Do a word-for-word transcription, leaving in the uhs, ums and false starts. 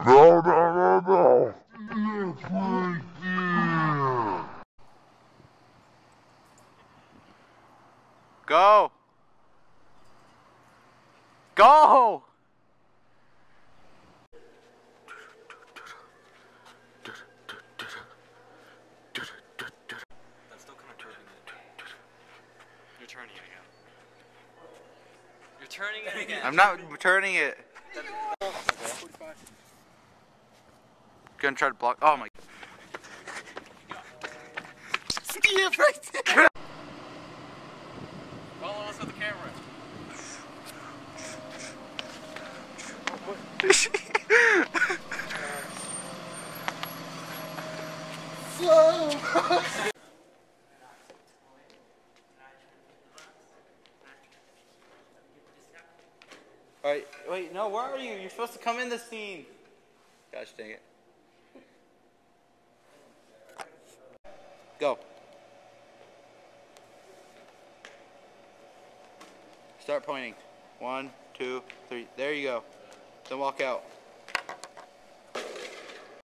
No, no, no, no. Look right there. Go! Go! That's still kind of turning it. You're turning it again. You're turning it again. I'm not turning it. Gonna try to block. Oh my. Yeah, right there. Follow us with the camera. Slow. Alright, wait, no, where are you? You're supposed to come in the scene. Gosh dang it. Go. Start pointing. One, two, three. There you go. Then walk out.